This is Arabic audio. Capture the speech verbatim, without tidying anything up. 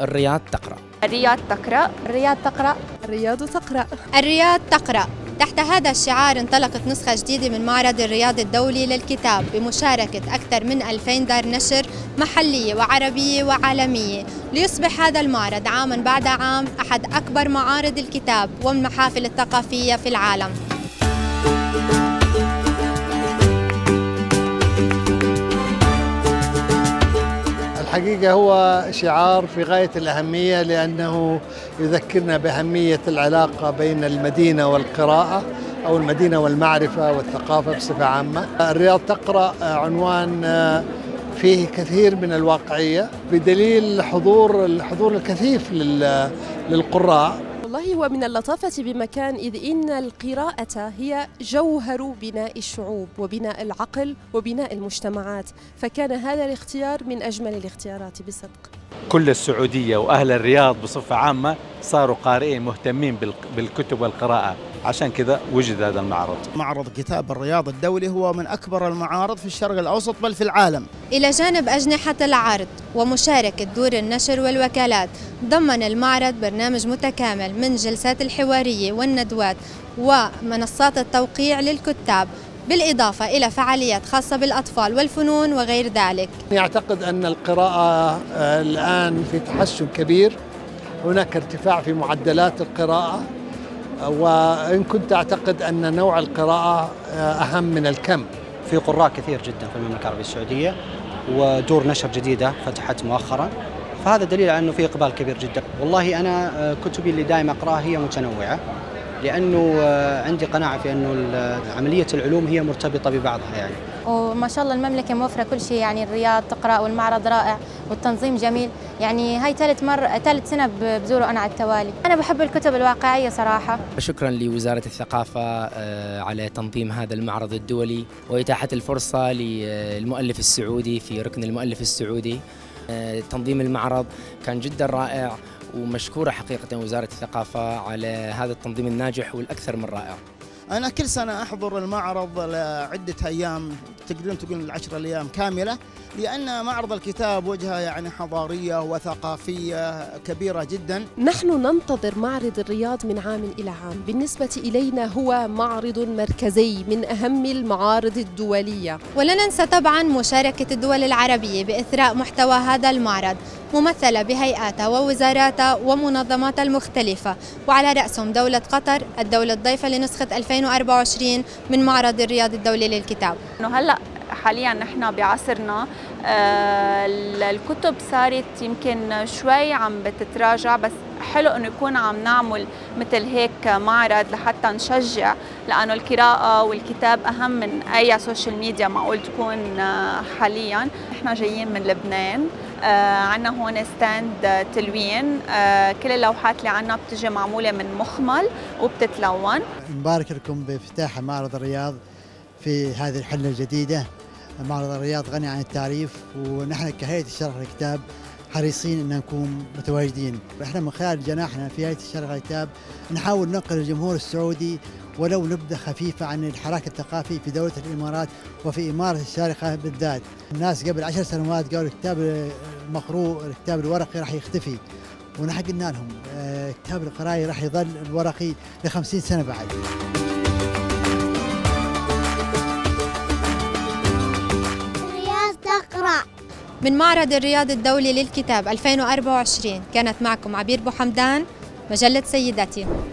الرياض تقرأ. الرياض تقرأ. الرياض تقرأ. الرياض تقرأ. الرياض تقرأ. تحت هذا الشعار انطلقت نسخة جديدة من معرض الرياض الدولي للكتاب بمشاركة أكثر من ألفين دار نشر محلية وعربية وعالمية، ليصبح هذا المعرض عاماً بعد عام أحد أكبر معارض الكتاب والمحافل الثقافية في العالم. الحقيقة هو شعار في غاية الأهمية، لأنه يذكرنا بأهمية العلاقة بين المدينة والقراءة أو المدينة والمعرفة والثقافة بصفة عامة. الرياض تقرأ عنوان فيه كثير من الواقعية بدليل حضور الحضور الكثيف للقراء. والله هو من اللطافة بمكان، إذ إن القراءة هي جوهر بناء الشعوب وبناء العقل وبناء المجتمعات، فكان هذا الاختيار من أجمل الاختيارات بصدق. كل السعودية وأهل الرياض بصفة عامة صاروا قارئين مهتمين بالكتب والقراءة، عشان كذا وجد هذا المعرض. معرض كتاب الرياض الدولي هو من أكبر المعارض في الشرق الأوسط بل في العالم. إلى جانب أجنحة العرض ومشاركة دور النشر والوكالات، ضمن المعرض برنامج متكامل من جلسات الحوارية والندوات ومنصات التوقيع للكتاب، بالإضافة إلى فعاليات خاصة بالأطفال والفنون وغير ذلك. أعتقد أن القراءة الآن في تحسن كبير، هناك ارتفاع في معدلات القراءة، وإن كنت أعتقد أن نوع القراءة أهم من الكم. في قراء كثير جدا في المملكة العربية السعودية، ودور نشر جديدة فتحت مؤخرا، فهذا دليل على أنه في إقبال كبير جدا. والله أنا كتبي اللي دائما أقرأها هي متنوعة، لأنه عندي قناعة في أنه عملية العلوم هي مرتبطة ببعضها يعني. وما شاء الله المملكة موفرة كل شيء، يعني الرياض تقرأ والمعرض رائع والتنظيم جميل، يعني هاي ثالث مرة ثالث سنة بزوره أنا على التوالي. أنا بحب الكتب الواقعية صراحة. شكرا لوزارة الثقافة على تنظيم هذا المعرض الدولي وإتاحة الفرصة للمؤلف السعودي في ركن المؤلف السعودي. تنظيم المعرض كان جدا رائع، ومشكورة حقيقة وزارة الثقافة على هذا التنظيم الناجح والأكثر من رائع. أنا كل سنة أحضر المعرض لعدة أيام، تقدرون تقولون العشرة أيام كاملة، لأن معرض الكتاب وجهة يعني حضارية وثقافية كبيرة جدا. نحن ننتظر معرض الرياض من عام إلى عام، بالنسبة إلينا هو معرض مركزي من أهم المعارض الدولية. ولا ننسى طبعا مشاركة الدول العربية بإثراء محتوى هذا المعرض، ممثلة بهيئاتها ووزاراتها ومنظماتها المختلفة، وعلى رأسهم دولة قطر، الدولة الضيفة لنسخة ألفين وأربعة وعشرين من معرض الرياض الدولي للكتاب. إنه هلا حاليا نحن بعصرنا آه الكتب صارت يمكن شوي عم بتتراجع، بس حلو انه يكون عم نعمل مثل هيك معرض لحتى نشجع، لانه القراءة والكتاب اهم من اي سوشيال ميديا معقول تكون آه حاليا. نحن جايين من لبنان، آه عنا هون ستاند تلوين، آه كل اللوحات اللي عنا بتجي معمولة من مخمل وبتتلون. نبارك لكم بافتتاح معرض الرياض في هذه الحلة الجديدة. معرض الرياض غني عن التعريف، ونحن كهيئة الشرق للكتاب حريصين أن نكون متواجدين. احنا من خلال جناحنا في هيئة الشرق للكتاب نحاول ننقل الجمهور السعودي ولو نبذة خفيفة عن الحراك الثقافي في دولة الإمارات وفي إمارة الشارقة بالذات. الناس قبل عشر سنوات قالوا الكتاب المقروء الكتاب الورقي راح يختفي، ونحن قلنا لهم كتاب القراءة راح يظل الورقي لخمسين سنة بعد. من معرض الرياض الدولي للكتاب ألفين وأربعة وعشرين كانت معكم عبير بوحمدان، مجلة سيداتي.